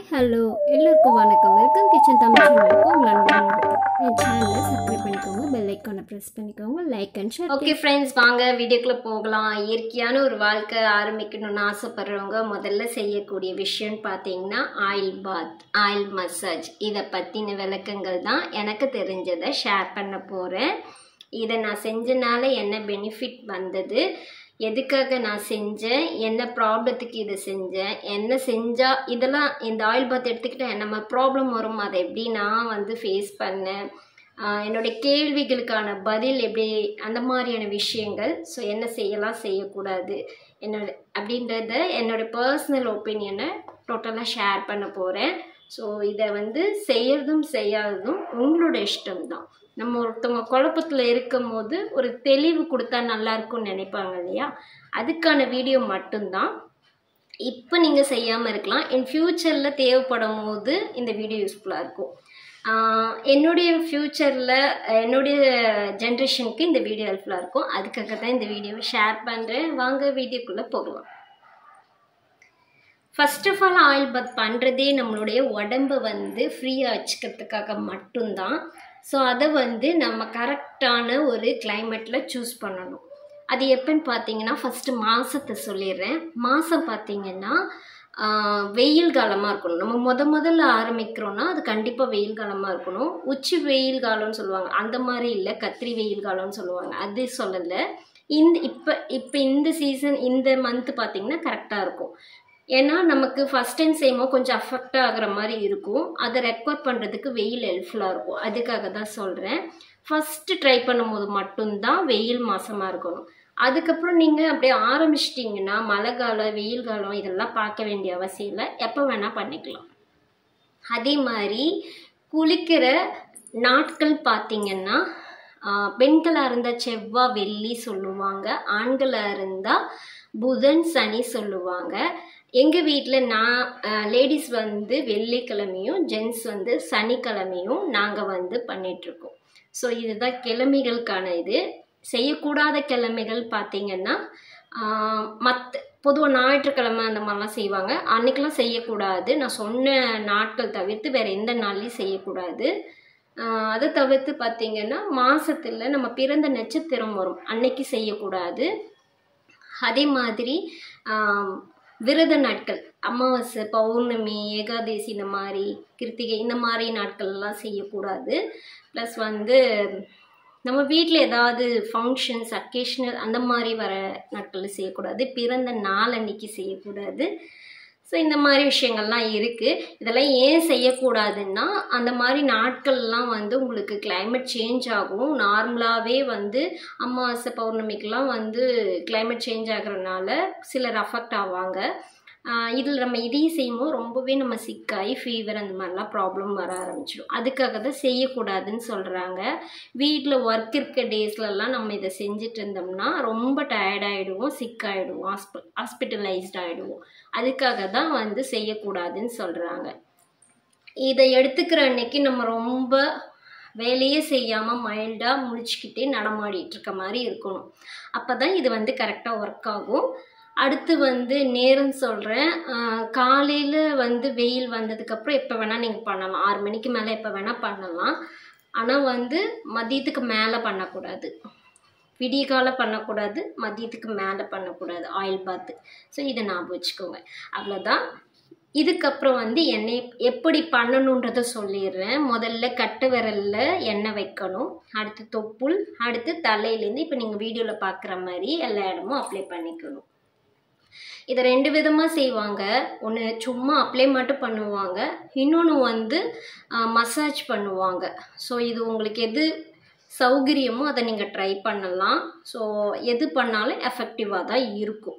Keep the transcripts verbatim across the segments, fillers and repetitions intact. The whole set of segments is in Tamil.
ஹலோ எல்லோருக்கும் வணக்கம். வெல்கம் கிச்சன் தமிழ் சேனலுக்கு உங்களை அன்புடன் வரவேற்கிறேன். என் சேனலை சப்ஸ்கிரைப் பண்ணிக்கோங்க, பெல் ஐக்கானை ப்ரெஸ் பண்ணிக்கோங்க, like and share. Okay friends, வாங்க வீடியோக்குள்ளே போகலாம். இயற்கையான ஒரு வாழ்க்கை ஆரம்பிக்கணும்னு ஆசைப்படுறவங்க முதல்ல செய்யக்கூடிய விஷயம்னு பார்த்தீங்கன்னா ஆயில் பாத், ஆயில் மசாஜ். இதை பற்றின விளக்கங்கள் தான் எனக்கு தெரிஞ்சதை ஷேர் பண்ண போகிறேன். இதை நான் செஞ்சனால என்ன பெனிஃபிட் வந்தது, எதுக்காக நான் செஞ்சேன், என்ன ப்ராப்ளத்துக்கு இதை செஞ்சேன், என்ன செஞ்சால் இதெல்லாம் இந்த ஆயில் பாத் எடுத்துக்கிட்டால் என்ன ப்ராப்ளம் வரும், அதை எப்படி நான் வந்து ஃபேஸ் பண்ணேன், என்னுடைய கேள்விகளுக்கான பதில் எப்படி, அந்த மாதிரியான விஷயங்கள். ஸோ என்ன செய்யலாம் செய்யக்கூடாது என்னோட அப்படின்றத என்னோடய பர்சனல் ஒப்பீனியனை டோட்டலாக ஷேர் பண்ண போகிறேன். ஸோ இதை வந்து செய்யறதும் செய்யாததும் உங்களோட இஷ்டம்தான். நம்ம ஒருத்தவங்க குழப்பத்தில் இருக்கும் போது ஒரு தெளிவு கொடுத்தா நல்லாயிருக்கும்னு நினைப்பாங்க இல்லையா, அதுக்கான வீடியோ மட்டும்தான். இப்போ நீங்கள் செய்யாமல் இருக்கலாம், இன் ஃப்யூச்சரில் தேவைப்படும் போது இந்த வீடியோ யூஸ்ஃபுல்லாக இருக்கும். என்னுடைய ஃப்யூச்சரில் என்னுடைய ஜென்ரேஷனுக்கு இந்த வீடியோ ஹெல்ப்ஃபுல்லாக இருக்கும். அதுக்காக தான் இந்த வீடியோவை ஷேர் பண்ணுறேன். வாங்க வீடியோக்குள்ளே போகலாம். First of all, oil bath பண்ணுறதே நம்மளுடைய உடம்பை வந்து ஃப்ரீயாக வச்சுக்கிறதுக்காக மட்டும்தான். ஸோ அதை வந்து நம்ம கரெக்டான ஒரு கிளைமேட்டில் சூஸ் பண்ணணும். அது எப்போன்னு பார்த்தீங்கன்னா, ஃபஸ்ட்டு மாதத்தை சொல்லிடுறேன். மாதம் பார்த்தீங்கன்னா வெயில் காலமாக இருக்கணும். நம்ம முத முதல்ல ஆரம்பிக்கிறோன்னா அது கண்டிப்பாக வெயில் காலமாக இருக்கணும். உச்சி வெயில் காலம்னு சொல்லுவாங்க, அந்த மாதிரி இல்லை, கத்திரி வெயில் காலம்னு சொல்லுவாங்க, அது சொல்லலை. இந்த இப்போ இப்போ இந்த சீசன் இந்த மந்த்து பார்த்திங்கன்னா கரெக்டாக இருக்கும். ஏன்னா நமக்கு ஃபஸ்ட் டைம் செய்யும்போது கொஞ்சம் அஃபெக்ட் ஆகிற மாதிரி இருக்கும். அதை ரெக்கார்ட் பண்ணுறதுக்கு வெயில் ஹெல்ப்ஃபுல்லாக இருக்கும். அதுக்காக தான் சொல்கிறேன். ஃபஸ்ட்டு ட்ரை பண்ணும்போது மட்டும்தான் வெயில் மாதமாக இருக்கணும். அதுக்கப்புறம் நீங்கள் அப்படியே ஆரம்பிச்சிட்டிங்கன்னா மழை காலம் வெயில் காலம் இதெல்லாம் பார்க்க வேண்டிய அவசியம் இல்லை, எப்போ வேணால் பண்ணிக்கலாம். அதே மாதிரி குளிக்கிற நாட்கள் பார்த்திங்கன்னா, பெண்களாக இருந்தால் செவ்வாய் வெள்ளி சொல்லுவாங்க, ஆண்களாக இருந்தால் புதன் சனி சொல்லுவாங்க. எங்கள் வீட்டில் நான் லேடிஸ் வந்து வெள்ளிக்கிழமையும் ஜென்ட்ஸ் வந்து சனிக்கிழமையும் நாங்கள் வந்து பண்ணிகிட்ருக்கோம். ஸோ இதுதான் கிழமைகளுக்கான இது. செய்யக்கூடாத கிழமைகள் பார்த்திங்கன்னா, மற்ற பொதுவாக ஞாயிற்றுக்கிழமை அந்த மாதிரிலாம் செய்வாங்க, அன்றைக்கெலாம் செய்யக்கூடாது. நான் சொன்ன நாட்கள் தவிர்த்து வேறு எந்த நாள்லையும் செய்யக்கூடாது. அதை தவிர்த்து பார்த்திங்கன்னா மாதத்தில் நம்ம பிறந்த நட்சத்திரம் வரும், அன்னைக்கு செய்யக்கூடாது. அதே மாதிரி விரத நாட்கள், அமாவாசை, பௌர்ணமி, ஏகாதசி, இந்த மாதிரி கிருத்திகை, இந்த மாதிரி நாட்கள்லாம் செய்யக்கூடாது. ப்ளஸ் வந்து நம்ம வீட்டில் ஏதாவது ஃபங்க்ஷன்ஸ் அக்கேஷனல் அந்த மாதிரி வர நாட்களில் செய்யக்கூடாது. பிறந்த நாள் அன்னைக்கு செய்யக்கூடாது. ஸோ இந்த மாதிரி விஷயங்கள்லாம் இருக்குது. இதெல்லாம் ஏன் செய்யக்கூடாதுன்னா, அந்த மாதிரி நாட்கள்லாம் வந்து உங்களுக்கு கிளைமேட் சேஞ்ச் ஆகும். நார்மலாகவே வந்து அமாவாசை பௌர்ணமிக்கெலாம் வந்து கிளைமேட் சேஞ்ச் ஆகிறதுனால சிலர் அஃபெக்ட் ஆவாங்க. இதில் நம்ம இதையும் செய்யும்போது ரொம்பவே நம்ம சிக்காகி ஃபீவர் அந்த மாதிரிலாம் ப்ராப்ளம் வர ஆரம்பிச்சிடும். அதுக்காக தான் செய்யக்கூடாதுன்னு சொல்கிறாங்க. வீட்டில் ஒர்க் இருக்க டேஸ்லலாம் நம்ம இதை செஞ்சுட்டு இருந்தோம்னா ரொம்ப டயர்டாகிடுவோம், சிக்காகிடுவோம், ஹாஸ்பி ஹாஸ்பிட்டலைஸ்ட் ஆகிடுவோம். அதுக்காக தான் வந்து செய்யக்கூடாதுன்னு சொல்கிறாங்க. இதை எடுத்துக்கிற அன்னைக்கு நம்ம ரொம்ப வேலையே செய்யாமல் மைல்டாக முழிச்சிக்கிட்டே நடமாடிட்டு இருக்க மாதிரி இருக்கணும். அப்போ தான் இது வந்து கரெக்டாக ஒர்க் ஆகும். அடுத்து வந்து நேரம் சொல்கிறேன். காலையில் வந்து வெயில் வந்ததுக்கப்புறம் எப்போ வேணால் நீங்கள் பண்ணலாம், ஆறு மணிக்கு மேலே எப்போ வேணால் பண்ணலாம். ஆனால் வந்து மதியத்துக்கு மேலே பண்ணக்கூடாது, விடிய காலம் பண்ணக்கூடாது, மதியத்துக்கு மேலே பண்ணக்கூடாது ஆயில் பாத்து. ஸோ இதை ஞாபகம் வச்சுக்கோங்க. அவ்வளோதான். இதுக்கப்புறம் வந்து எண்ணெய் எப்படி பண்ணணுன்றதை சொல்லிடுறேன். முதல்ல கட்டு விரலில் எண்ணெய் வைக்கணும், அடுத்து தொப்புள், அடுத்து தலையிலேருந்து இப்போ நீங்கள் வீடியோவில் பார்க்குற மாதிரி எல்லா இடமும் அப்ளை பண்ணிக்கணும். இதை ரெண்டு விதமாக செய்வாங்க. ஒன்று சும்மா அப்ளை மட்டும் பண்ணுவாங்க, இன்னொன்று வந்து மசாஜ் பண்ணுவாங்க. ஸோ இது உங்களுக்கு எது சௌகரியமோ அதை நீங்கள் ட்ரை பண்ணலாம். ஸோ எது பண்ணாலும் எஃபெக்டிவாக தான் இருக்கும்.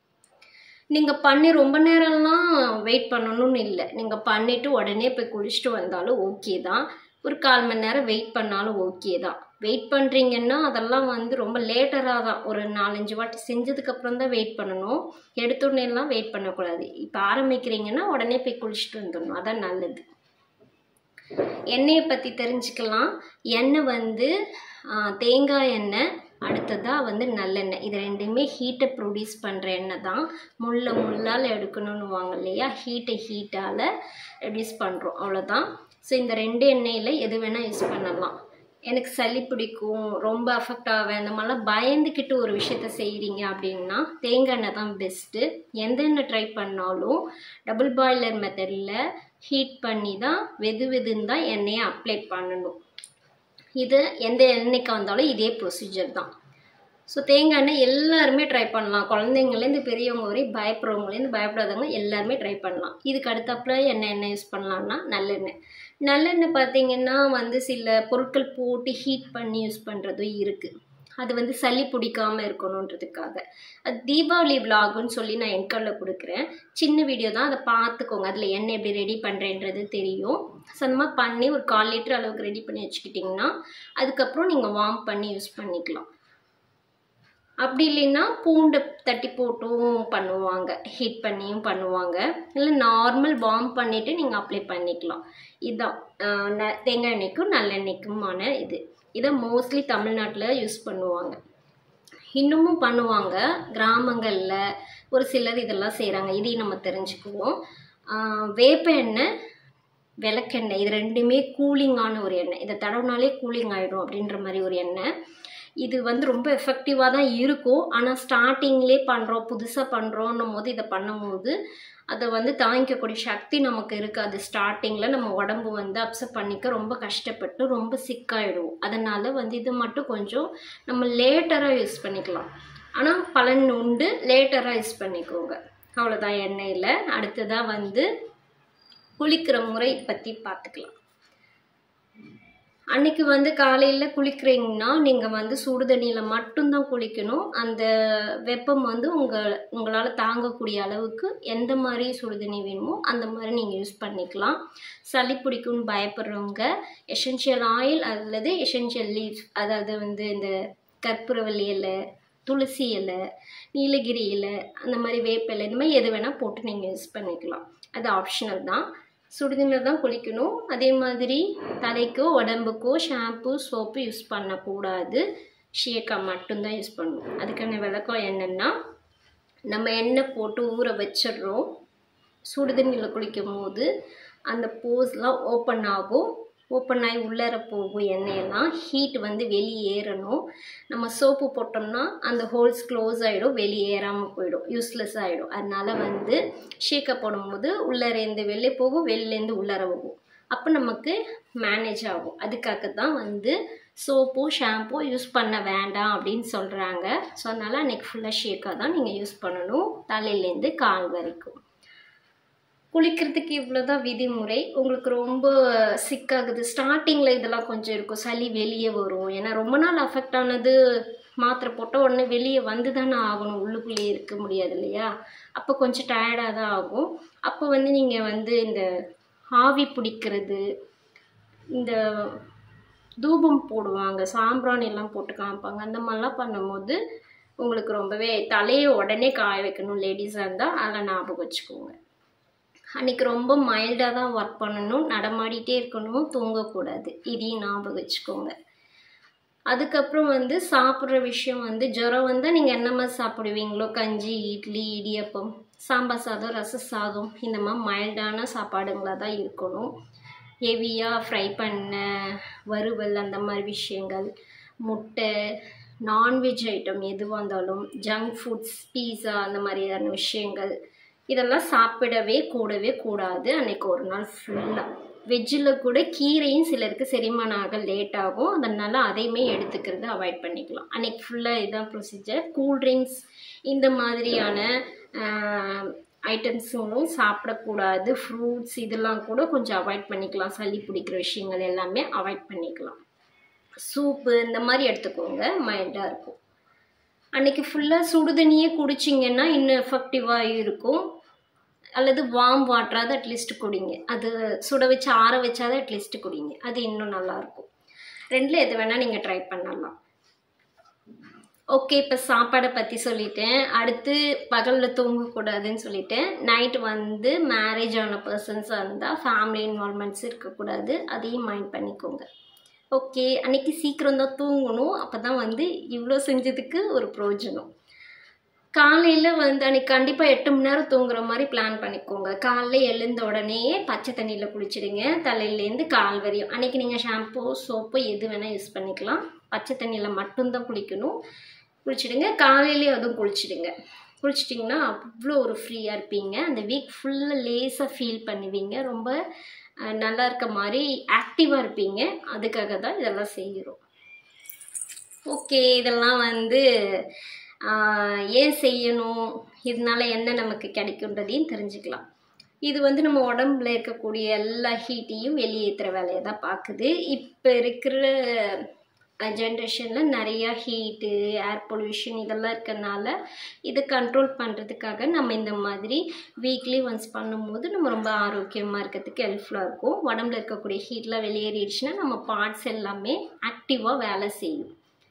நீங்கள் பண்ணி ரொம்ப நேரம்லாம் வெயிட் பண்ணணும்னு இல்லை, நீங்கள் பண்ணிவிட்டு உடனே போய் குளிச்சுட்டு வந்தாலும் ஓகே தான். ஒரு கால் மணி நேரம் வெயிட் பண்ணாலும் ஓகே தான். வெயிட் பண்ணுறீங்கன்னா அதெல்லாம் வந்து ரொம்ப லேட்டராக தான், ஒரு நாலஞ்சு வாட்டி செஞ்சதுக்கப்புறம் தான் வெயிட் பண்ணணும். எடுத்தோடனேலாம் வெயிட் பண்ணக்கூடாது. இப்போ ஆரம்பிக்கிறீங்கன்னா உடனே போய் குளிச்சுட்டு வந்துடணும், அதான் நல்லது. எண்ணெயை பற்றி தெரிஞ்சுக்கலாம். எண்ணெய் வந்து தேங்காய் எண்ணெய், அடுத்ததாக வந்து நல்லெண்ணெய். இது ரெண்டுமே ஹீட்டை ப்ரொடியூஸ் பண்ணுற எண்ணெய் தான். முள்ள முள்ளால் எடுக்கணும்னு வாங்க இல்லையா, ஹீட்டை ஹீட்டால் ரெடியூஸ் பண்ணுறோம், அவ்வளோதான். ஸோ இந்த ரெண்டு எண்ணெயில் எது வேணால் யூஸ் பண்ணலாம். எனக்கு சளி பிடிக்கும், ரொம்ப அஃபெக்ட் ஆவேன், இந்த மாதிரிலாம் பயந்துக்கிட்டு ஒரு விஷயத்த செய்கிறீங்க அப்படின்னா தேங்காய் எண்ணெய் தான் பெஸ்ட்டு. எந்த எண்ணெய் ட்ரை பண்ணாலும் டபுள் பாய்லர் மெத்தடில் ஹீட் பண்ணி தான் வெது வெதுன்னு தான் எண்ணெயை அப்ளை பண்ணணும். இது எந்த எண்ணெய்க்கு வந்தாலும் இதே ப்ரொசீஜர் தான். ஸோ தேங்காய் எண்ணெய் எல்லாருமே ட்ரை பண்ணலாம், குழந்தைங்கள்லேருந்து பெரியவங்க வரை, பயப்படுறவங்கலேருந்து பயப்படாதவங்க எல்லாருமே ட்ரை பண்ணலாம். இதுக்கு அடுத்தப்பல என்ன எண்ணெய் யூஸ் பண்ணலான்னா நல்லெண்ணெய். நல்லெண்ணெய் பார்த்திங்கன்னா வந்து சில பொருட்கள் போட்டு ஹீட் பண்ணி யூஸ் பண்ணுறதும் இருக்குது. அது வந்து சளி பிடிக்காமல் இருக்கணுன்றதுக்காக. அது தீபாவளி விலாகுன்னு சொல்லி நான் என்கரில் கொடுக்குறேன், சின்ன வீடியோ தான், அதை பார்த்துக்கோங்க. அதில் எண்ணெய் எப்படி ரெடி பண்ணுறேன்றது தெரியும். சொந்தமாக பண்ணி ஒரு கால் லிட்டர் அளவுக்கு ரெடி பண்ணி வச்சுக்கிட்டிங்கன்னா அதுக்கப்புறம் நீங்கள் வார்ம் பண்ணி யூஸ் பண்ணிக்கலாம். அப்படி இல்லைன்னா பூண்டை தட்டி போட்டும் பண்ணுவாங்க, ஹீட் பண்ணியும் பண்ணுவாங்க. இல்லை நார்மல் வார்ம் பண்ணிவிட்டு நீங்கள் அப்ளை பண்ணிக்கலாம். இதுதான் ந தேங்காய் எண்ணெய்க்கும் நல்லெண்ணெய்க்குமான இது. இதை மோஸ்ட்லி தமிழ்நாட்டில் யூஸ் பண்ணுவாங்க, இன்னமும் பண்ணுவாங்க. கிராமங்களில் ஒரு சிலர் இதெல்லாம் செய்கிறாங்க, இதையும் நம்ம தெரிஞ்சுக்குவோம். வேப்ப எண்ணெய், விளக்கெண்ணெய், இது ரெண்டுமே கூலிங்கான ஒரு எண்ணெய். இதை தடவுனாலே கூலிங் ஆகிடும் அப்படின்ற மாதிரி ஒரு எண்ணெய். இது வந்து ரொம்ப எஃபெக்டிவாக தான் இருக்கும். ஆனால் ஸ்டார்டிங்லேயே பண்ணுறோம், புதுசாக பண்ணுறோன்னும் போது இதை பண்ணும்போது அதை வந்து தாங்கிக்கக்கூடிய சக்தி நமக்கு இருக்காது. ஸ்டார்டிங்கில் நம்ம உடம்பு வந்து அப்செட் பண்ணிக்க ரொம்ப கஷ்டப்பட்டு ரொம்ப சிக்காயிடுவோம். அதனால் வந்து இது மட்டும் கொஞ்சம் நம்ம லேட்டராக யூஸ் பண்ணிக்கலாம். ஆனால் பலன் உண்டு, லேட்டராக யூஸ் பண்ணிக்கோங்க, அவ்வளோதான் எண்ணெயில். அடுத்ததாக வந்து குளிக்கிற முறை பற்றி பார்த்துக்கலாம். அன்றைக்கி வந்து காலையில் குளிக்கிறீங்கன்னா நீங்கள் வந்து சுடு தண்ணியில் மட்டும்தான் குளிக்கணும். அந்த வெப்பம் வந்து உங்கள் உங்களால் தாங்கக்கூடிய அளவுக்கு எந்த மாதிரி சுடு தண்ணி வேணுமோ அந்த மாதிரி நீங்கள் யூஸ் பண்ணிக்கலாம். சளி பிடிக்கும்னு பயப்படுறவங்க எசென்ஷியல் ஆயில் அல்லது எசென்ஷியல் லீவ்ஸ், அதாவது வந்து இந்த கற்பூரவள்ளி இலை, துளசி இலை, நீலகிரி இலை, அந்த மாதிரி வேப்பிலை, இந்த மாதிரி எது வேணால் போட்டு நீங்கள் யூஸ் பண்ணிக்கலாம். அது ஆப்ஷனல் தான். சுடுதண்ணில் தான் குளிக்கணும். அதே மாதிரி தலைக்கோ உடம்புக்கோ ஷாம்பு சோப்பு யூஸ் பண்ணக்கூடாது, ஷேக்காக மட்டும்தான் யூஸ் பண்ணணும். அதுக்கான விளக்கம் என்னென்னா, நம்ம எண்ணெய் போட்டு ஊற வச்சிடுறோம், சுடுதண்ணியில் குளிக்கும் போது அந்த போஸ்லாம் ஓப்பன் ஆகும், ஓப்பன் ஆகி உள்ளர போகும் எண்ணெயெல்லாம், ஹீட் வந்து வெளியேறணும். நம்ம சோப்பு போட்டோம்னா அந்த ஹோல்ஸ் க்ளோஸ் ஆகிடும், வெளியேறாமல் போயிடும், யூஸ்லெஸ் ஆகிடும். அதனால் வந்து ஷேக்கை போடும்போது உள்ளேருந்து வெளியே போகும், வெளிலேருந்து உள்ளர போகும், அப்போ நமக்கு மேனேஜ் ஆகும். அதுக்காக தான் வந்து சோப்போ ஷாம்போ யூஸ் பண்ண வேண்டாம் அப்படின்னு சொல்கிறாங்க. ஸோ அதனால் அன்றைக்கி ஃபுல்லாக ஷேக்காக தான் நீங்கள் யூஸ் பண்ணணும், தலையிலேருந்து கால் வரைக்கும். குளிக்கிறதுக்கு இவ்வளோ தான் விதிமுறை. உங்களுக்கு ரொம்ப சிக்காகுது, ஸ்டார்டிங்கில் இதெல்லாம் கொஞ்சம் இருக்கும், சளி வெளியே வரும். ஏன்னா ரொம்ப நாள் அஃபெக்ட் ஆனது, மாத்திரை போட்டால் உடனே வெளியே வந்து தானே ஆகணும், உள்ளுக்குள்ளேயே இருக்க முடியாது இல்லையா, அப்போ கொஞ்சம் டயர்டாக தான் ஆகும். அப்போ வந்து நீங்கள் வந்து இந்த ஆவி பிடிக்கிறது, இந்த தூபம் போடுவாங்க, சாம்பிராணி எல்லாம் போட்டு காமிப்பாங்க, அந்த மாதிரிலாம் பண்ணும்போது உங்களுக்கு ரொம்பவே தலையை உடனே காய வைக்கணும். லேடிஸாக இருந்தால் அதில் ஞாபகம் வச்சுக்கோங்க. அன்றைக்கி ரொம்ப மைல்டாக தான் ஒர்க் பண்ணணும், நடமாடிட்டே இருக்கணும், தூங்கக்கூடாது, இதையும் ஞாபகம் வச்சுக்கோங்க. அதுக்கப்புறம் வந்து சாப்பிட்ற விஷயம் வந்து ஜுரம் வந்தால் நீங்கள் என்ன மாதிரி சாப்பிடுவீங்களோ, கஞ்சி, இட்லி, இடியப்பம், சாம்பார் சாதம், ரச சாதம், இந்த மாதிரி மைல்டான சாப்பாடுங்களாக தான் இருக்கணும். ஹெவியாக ஃப்ரை பண்ண வறுவல் அந்த மாதிரி விஷயங்கள், முட்டை, நான்வெஜ் ஐட்டம் எதுவாக இருந்தாலும், ஜங்க் ஃபுட்ஸ், பீஸா, அந்த மாதிரியான விஷயங்கள் இதெல்லாம் சாப்பிடவே கூடவே கூடாது. அன்றைக்கி ஒரு நாள் ஃபுல்லாக வெஜ்ஜில் கூட கீரையும் சிலருக்கு செரிமானம் ஆக லேட் ஆகும், அதனால் அதையுமே எடுத்துக்கிறது அவாய்ட் பண்ணிக்கலாம். அன்றைக்கி ஃபுல்லாக இதுதான் ப்ரொசீஜர். கூல்ட்ரிங்க்ஸ் இந்த மாதிரியான ஐட்டம்ஸுங்களும் சாப்பிடக்கூடாது. ஃப்ரூட்ஸ் இதெல்லாம் கூட கொஞ்சம் அவாய்ட் பண்ணிக்கலாம், சளி பிடிக்கிற விஷயங்கள் எல்லாமே அவாய்ட் பண்ணிக்கலாம். சூப்பு இந்த மாதிரி எடுத்துக்கோங்க, மைல்டாக இருக்கும். அன்றைக்கி ஃபுல்லாக சுடுதண்ணியே குடிச்சிங்கன்னா இன்னும் எஃபெக்டிவாக இருக்கும். அல்லது வார்ம் வாட்டராவது அட்லீஸ்ட் குடிங்க, அது சுட வச்சு ஆற வச்சாதான் அட்லீஸ்ட் குடிங்க, அது இன்னும் நல்லாயிருக்கும். ரெண்டில் எது வேணால் நீங்கள் ட்ரை பண்ணலாம். ஓகே, இப்போ சாப்பாடை பற்றி சொல்லிட்டேன். அடுத்து பகலில் தூங்கக்கூடாதுன்னு சொல்லிட்டேன். நைட்டு வந்து மேரேஜ் ஆன பர்சன்ஸாக இருந்தால் ஃபேமிலி இன்வால்மெண்ட்ஸ் இருக்கக்கூடாது, அதையும் மைண்ட் பண்ணிக்கோங்க. ஓகே, அன்றைக்கி சீக்கிரம் தான் தூங்கணும். அப்போ தான் வந்து இவ்வளோ செஞ்சதுக்கு ஒரு பிரயோஜனம். காலையில் வந்து அன்றைக்கி கண்டிப்பாக எட்டு மணி நேரம் தூங்குற மாதிரி பிளான் பண்ணிக்கோங்க. காலைல எழுந்த உடனே பச்சை தண்ணியில் குளிச்சிடுங்க, தலையிலேருந்து கால் வரையும். அன்றைக்கி நீங்கள் ஷாம்பு சோப்பு எது வேணால் யூஸ் பண்ணிக்கலாம். பச்சை தண்ணியில் மட்டும்தான் குளிக்கணும். குளிச்சிடுங்க, காலையிலே அதுவும் குளிச்சிடுங்க. குளிச்சிட்டிங்கன்னா அவ்வளோ ஒரு ஃப்ரீயாக இருப்பீங்க. அந்த வீக் ஃபுல்லாக லேஸாக ஃபீல் பண்ணுவீங்க. ரொம்ப நல்லா இருக்க மாதிரி ஆக்டிவாக இருப்பீங்க. அதுக்காக தான் இதெல்லாம் செய்கிறோம். ஓகே, இதெல்லாம் வந்து ஏன் செய்யணும், இதனால என்ன நமக்கு கிடைக்குன்றதையும் தெரிஞ்சுக்கலாம். இது வந்து நம்ம உடம்புல இருக்கக்கூடிய எல்லா ஹீட்டையும் வெளியேற்றுற வேலையை தான் பார்க்குது. இப்போ இருக்கிற ஜென்ரேஷனில் நிறையா ஹீட்டு, ஏர் பொல்யூஷன் இதெல்லாம் இருக்கிறதுனால இதை கண்ட்ரோல் பண்ணுறதுக்காக நம்ம இந்த மாதிரி வீக்லி ஒன்ஸ் பண்ணும்போது நம்ம ரொம்ப ஆரோக்கியமாக இருக்கிறதுக்கு ஹெல்ப்ஃபுல்லாக இருக்கும். உடம்புல இருக்கக்கூடிய ஹீட்லாம் வெளியேறிடுச்சுன்னா நம்ம பார்ட்ஸ் எல்லாமே ஆக்டிவாக வேலை செய்யும்.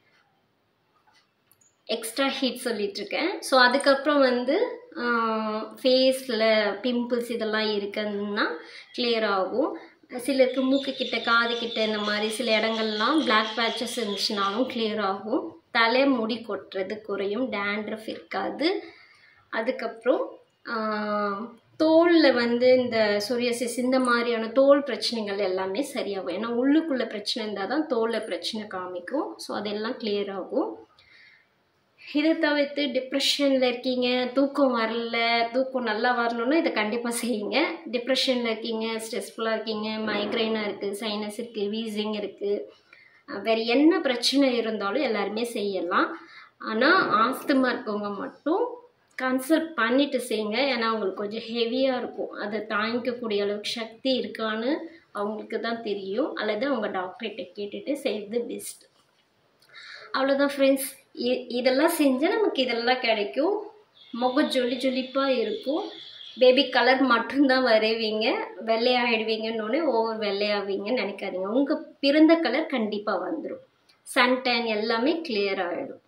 Extra heat சொல்லிகிட்ருக்கேன். ஸோ அதுக்கப்புறம் வந்து ஃபேஸில் பிம்பிள்ஸ் இதெல்லாம் இருக்குன்னா கிளியர் ஆகும். சிலருக்கு மூக்கு கிட்ட, காது கிட்ட இந்த மாதிரி சில இடங்கள்லாம் பிளாக் பேட்சஸ் இருந்துச்சுனாலும் கிளியர் ஆகும். தலை முடி கொட்டுறது குறையும், டேண்ட்ரஃப் இருக்காது. அதுக்கப்புறம் தோலில் வந்து இந்த சொரியாசிஸ் இந்த மாதிரியான தோல் பிரச்சனைகள் எல்லாமே சரியாகும். ஏன்னா உள்ளுக்குள்ளே பிரச்சனை இருந்தால் தான் தோலில் பிரச்சனை காமிக்கும். ஸோ அதெல்லாம் கிளியர் ஆகும். இதை தவிர்த்து டிப்ரெஷனில் இருக்கீங்க, தூக்கம் வரல, தூக்கம் நல்லா வரணுன்னா இதை கண்டிப்பாக செய்யுங்க. டிப்ரெஷனில் இருக்கீங்க, ஸ்ட்ரெஸ்ஃபுல்லாக இருக்கீங்க, மைக்ரைனாக இருக்குது, சைனஸ் இருக்குது, வீசிங் இருக்குது, வேறு என்ன பிரச்சனை இருந்தாலும் எல்லாருமே செய்யலாம். ஆனால் ஆஸ்துமா இருக்கவங்க மட்டும் கன்சல்ட் பண்ணிவிட்டு செய்யுங்க. ஏன்னா அவங்களுக்கு கொஞ்சம் ஹெவியாக இருக்கும். அதை தாங்கிக்கக்கூடிய அளவுக்கு சக்தி இருக்கான்னு அவங்களுக்கு தான் தெரியும். அல்லது அவங்க டாக்டர்கிட்ட கேட்டுட்டு செய்வது பெஸ்ட். அவ்வளோதான் ஃப்ரெண்ட்ஸ். இ இதெல்லாம் செஞ்சால் நமக்கு இதெல்லாம் கிடைக்கும். முகம் ஜொலி ஜொலிப்பாக இருக்கும். பேபி கலர் மட்டும்தான் வரைவீங்க, வெள்ளையாகிடுவீங்கன்னொடனே ஓவர் வெள்ளையாவீங்கன்னு நினைக்காதீங்க. உங்கள் பிறந்த கலர் கண்டிப்பாக வந்துடும். சன் டேன் எல்லாமே கிளியர் ஆகிடும்.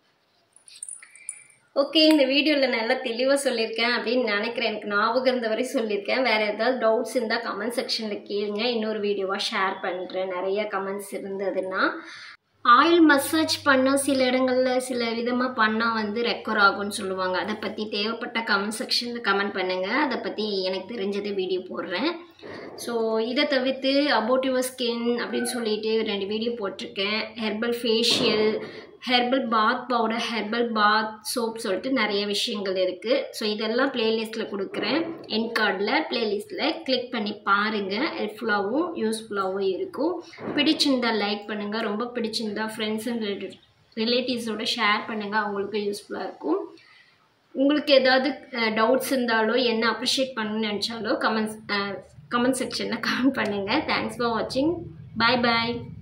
ஓகே, இந்த வீடியோவில் நல்லா தெளிவாக சொல்லியிருக்கேன் அப்படின்னு நினைக்கிறேன். எனக்கு ஞாபகம் இருந்த வரை சொல்லியிருக்கேன். வேறு ஏதாவது டவுட்ஸ் இருந்தால் கமெண்ட் செக்ஷனில் கேளுங்க. இன்னொரு வீடியோவாக ஷேர் பண்ணுறேன். நிறைய கமெண்ட்ஸ் இருந்ததுன்னா ஆயில் மசாஜ் பண்ணால் சில இடங்களில் சில விதமாக பண்ணால் வந்து ரெக்கவர் ஆகும்னு சொல்லுவாங்க. அதை பற்றி தேவைப்பட்ட கமெண்ட் செக்ஷனில் கமெண்ட் பண்ணுங்கள். அதை பற்றி எனக்கு தெரிஞ்சதை வீடியோ போடுறேன். ஸோ இதை தவிர்த்து அபவுட் யுவர் ஸ்கின் அப்படின்னு சொல்லிட்டு ரெண்டு வீடியோ போட்டிருக்கேன். Herbal facial, herbal bath powder, herbal bath soap சொல்லிட்டு நிறைய விஷயங்கள் இருக்குது. ஸோ இதெல்லாம் ப்ளேலிஸ்ட்டில் கொடுக்குறேன். என் கார்டில் ப்ளேலிஸ்ட்டில் கிளிக் பண்ணி பாருங்கள். ஹெல்ப்ஃபுல்லாகவும் யூஸ்ஃபுல்லாகவும் இருக்கும். பிடிச்சிருந்தால் லைக் பண்ணுங்கள். ரொம்ப பிடிச்சிருந்தால் ஃப்ரெண்ட்ஸ் அண்ட் ரிலேட்டிவ் ரிலேட்டிவ்ஸோடு ஷேர் பண்ணுங்கள். அவங்களுக்கும் யூஸ்ஃபுல்லாக இருக்கும். உங்களுக்கு ஏதாவது டவுட்ஸ் இருந்தாலோ என்ன அப்ரிஷியேட் பண்ணணும்னு நினச்சாலோ கமெண்ட்ஸ் கமெண்ட் செக்ஷனில் கமெண்ட் பண்ணுங்கள். தேங்க்ஸ் ஃபார் வாட்சிங். பாய் பாய்.